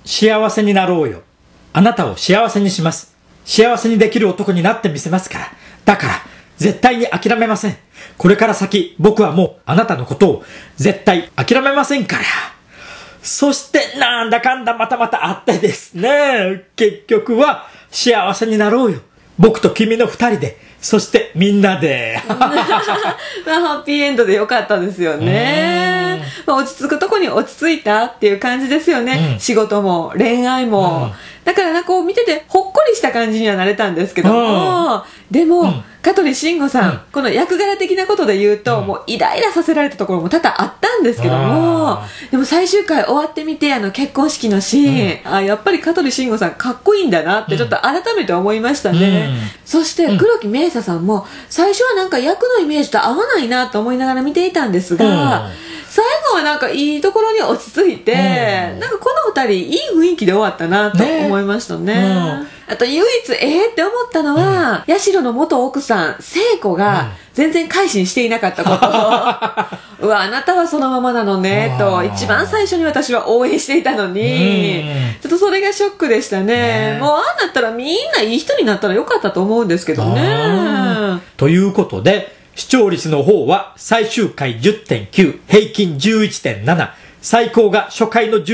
幸せになろうよ。あなたを幸せにします。幸せにできる男になってみせますから。だから、絶対に諦めません。これから先、僕はもうあなたのことを絶対諦めませんから。そして、なんだかんだまたあってですね。結局は、幸せになろうよ。僕と君の二人で、そしてみんなで。 まあ、ハッピーエンドでよかったですよね。まあ、落ち着くとこに落ち着いたっていう感じですよね。仕事も恋愛も。だからこう見ててほっこりした感じにはなれたんですけども、でも、香取慎吾さん、この役柄的なことで言うと、もうイライラさせられたところも多々あったんですけども、でも最終回終わってみて、結婚式のシーン、やっぱり香取慎吾さんかっこいいんだなってちょっと改めて思いましたね。そして黒木メイサさんも、最初は役のイメージと合わないなと思いながら見ていたんですが、最後はいいところに落ち着いて、この二人いい雰囲気で終わったなと思いましたね。あと唯一って思ったのは、八代の元奥さん聖子が全然改心していなかったことうわ、あなたはそのままなのねと一番最初に私は応援していたのに、ちょっとそれがショックでしたね。もうああなったらみんないい人になったらよかったと思うんですけどね。 ということで視聴率の方は最終回 10.9、平均 11.7、最高が初回の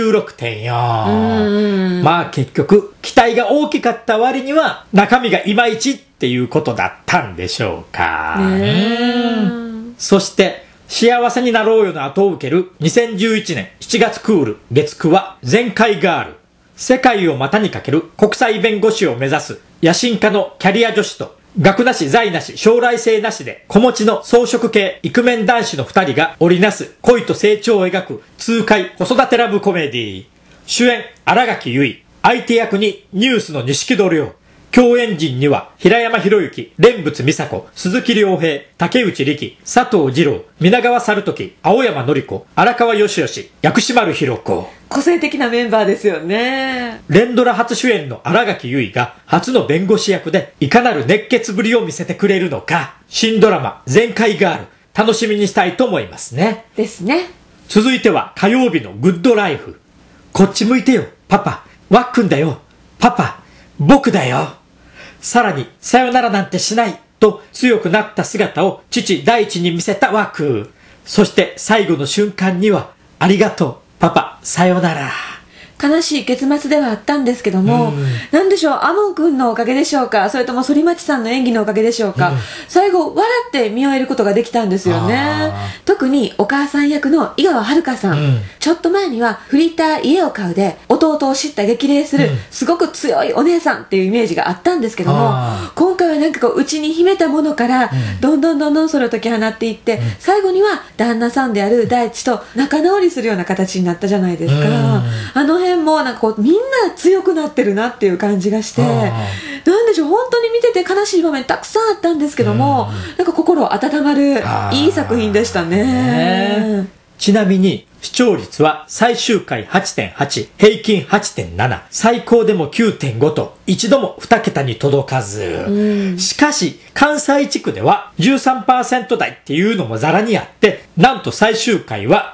16.4。まあ結局、期待が大きかった割には中身がいまいちっていうことだったんでしょうか。そして、幸せになろうよの後を受ける2011年7月クール月9は全開ガール。世界を股にかける国際弁護士を目指す野心家のキャリア女子と、学なし財なし将来性なしで子持ちの草食系イクメン男子の二人が織りなす恋と成長を描く痛快子育てラブコメディ。主演新垣結衣、相手役にニュースの錦戸亮、共演陣には平山博之、蓮仏美佐子、鈴木亮平、竹内力、佐藤二郎、皆川猿時、青山紀子、荒川義義、薬師丸ひろ子。 個性的なメンバーですよね。 連ドラ初主演の新垣結衣が初の弁護士役でいかなる熱血ぶりを見せてくれるのか、新ドラマ全開ガール楽しみにしたいと思いますね。 ですね。 続いては火曜日のグッドライフ。こっち向いてよパパ、ワックンだよパパ、僕だよ。さらにさよならなんてしないと強くなった姿を父大地に見せたワク。そして最後の瞬間にはありがとうパパ、さよなら。 悲しい結末ではあったんですけども、なんでしょう、アモン君のおかげでしょうか、それとも反町さんの演技のおかげでしょうか、最後笑って見終えることができたんですよね。特にお母さん役の井川遥さん、ちょっと前にはフリーター家を買うで弟を叱咤激励するすごく強いお姉さんっていうイメージがあったんですけども、今回は内に秘めたものからどんどんそれを解き放っていって、最後には旦那さんである大地と仲直りするような形になったじゃないですか。あの辺もみんな強くなってるなっていう感じがして、なんでしょう、本当に見てて悲しい場面たくさんあったんですけども、心温まるいい作品でしたね。 ちなみに視聴率は最終回 8.8、平均 8.7、最高でも 9.5 と一度も2桁に届かず、しかし関西地区では 13% 台っていうのもザラにあって、なんと最終回は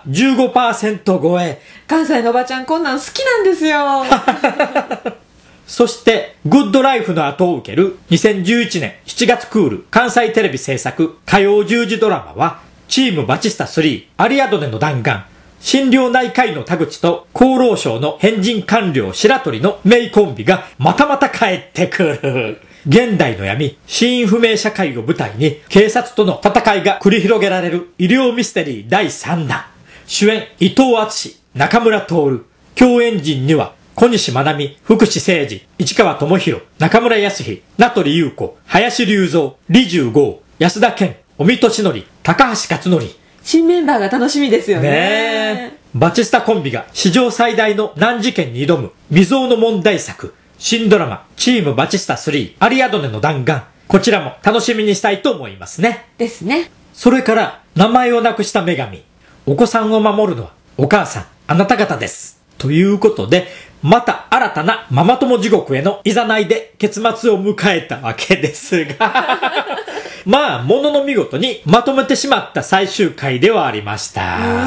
15% 超え。 関西のおばちゃんこんなん好きなんですよ。 そして、グッドライフの後を受ける2011年7月クール関西テレビ制作火曜10時ドラマは、チームバチスタ3、アリアドネの弾丸、心療内科医の田口と厚労省の変人官僚白鳥の名コンビがまたまた帰ってくる。現代の闇、死因不明社会を舞台に警察との戦いが繰り広げられる医療ミステリー第3弾。主演伊藤敦、中村徹、共演陣には小西真奈美、福士誠二、市川智弘、中村康日、名取裕子、林隆三、李重剛、安田健、尾身俊則、高橋克典。 新メンバーが楽しみですよね。 バチスタコンビが史上最大の難事件に挑む未曾有の問題作。新ドラマ、チームバチスタ3、アリアドネの弾丸。こちらも楽しみにしたいと思いますね。 ですね。 それから、名前をなくした女神。お子さんを守るのは、お母さん、あなた方です。 ということで、また新たなママ友地獄へのいざないで結末を迎えたわけですが、まあ、ものの見事にまとめてしまった最終回ではありました。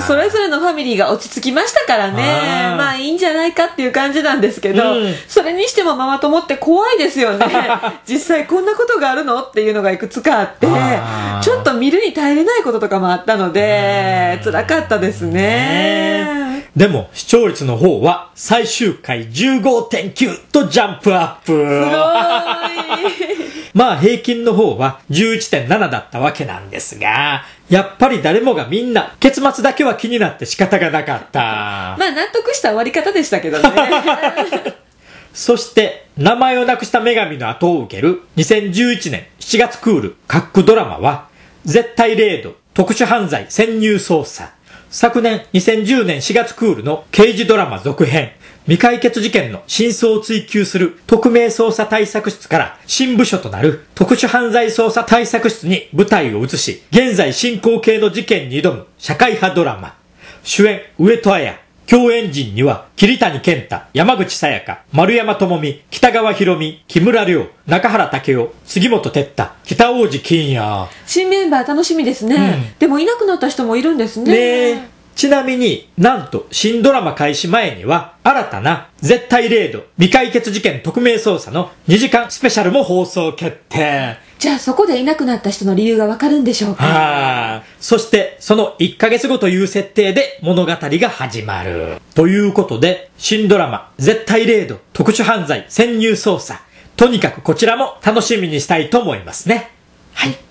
それぞれのファミリーが落ち着きましたからね。まあいいんじゃないかっていう感じなんですけど、それにしてもママ友って怖いですよね。実際こんなことがあるのっていうのがいくつかあって、ちょっと見るに耐えれないこととかもあったので、辛かったですね。 でも視聴率の方は最終回 15.9 とジャンプアップ。すごい。 まあ平均の方は 11.7 だったわけなんですが、やっぱり誰もがみんな結末だけは気になって仕方がなかった。 まあ納得した終わり方でしたけどね。 そして名前をなくした女神の後を受ける2011年7月クール各ドラマは絶対レイド特殊犯罪潜入捜査。昨年2010年4月クールの刑事ドラマ続編未解決事件の真相を追求する特命捜査対策室から新部署となる特殊犯罪捜査対策室に舞台を移し、現在進行形の事件に挑む社会派ドラマ。主演上戸彩。共演陣には桐谷健太、山口紗弥香、丸山智美、北川博美、木村亮、中原武雄、杉本哲太、北大路欣也。 新メンバー楽しみですね。でもいなくなった人もいるんですね。 ちなみになんと新ドラマ開始前には新たな絶対レイド未解決事件特命捜査の2時間スペシャルも放送決定。 じゃあそこでいなくなった人の理由がわかるんでしょうか。 そしてその1ヶ月後という設定で物語が始まる。ということで新ドラマ絶対レイド特殊犯罪潜入捜査。とにかくこちらも楽しみにしたいと思いますね。はい。